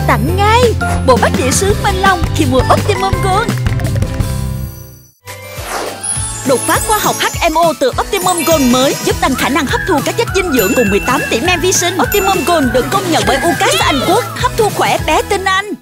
tặng ngay bộ bát đĩa sứ Minh Long khi mua Optimum Gold. Đột phá khoa học HMO từ Optimum Gold mới giúp tăng khả năng hấp thu các chất dinh dưỡng cùng 18 tỷ men vi sinh. Optimum Gold được công nhận bởi UCAS Anh Quốc, hấp thu khỏe bé tin Anh.